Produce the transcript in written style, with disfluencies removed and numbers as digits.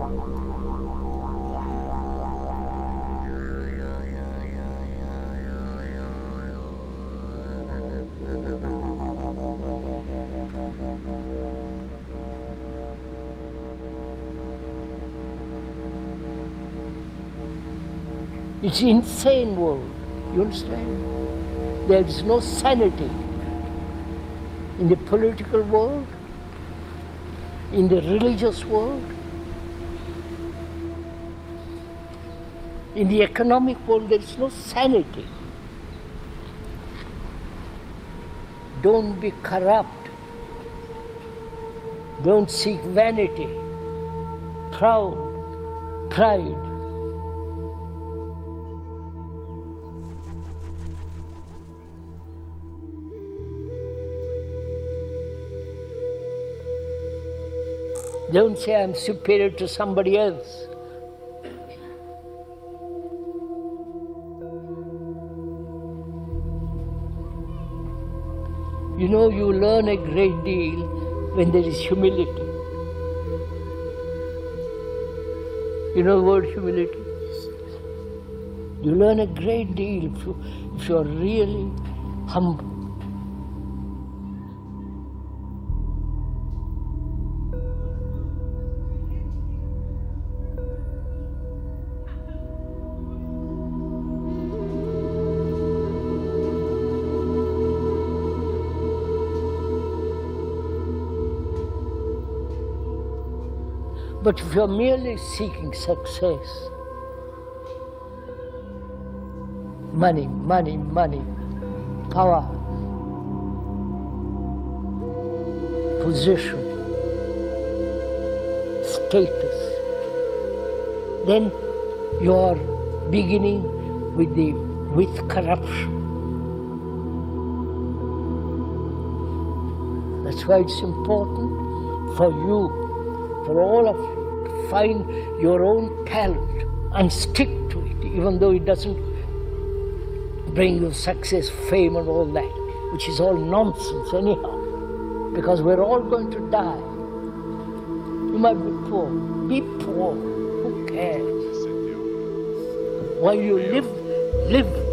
It's an insane world, you understand? There is no sanity in the political world, in the religious world, in the economic world. There is no sanity. Don't be corrupt. Don't seek vanity, pride. Don't say I'm superior to somebody else. You know, you learn a great deal when there is humility. You know the word humility? You learn a great deal if you are really humble. But if you're merely seeking success, money, power, position, status, then you're beginning with corruption. That's why it's important for you, for all of you, to find your own talent and stick to it, even though it doesn't bring you success, fame and all that, which is all nonsense anyhow, because we're all going to die. You might be poor. Be poor. Who cares? While you live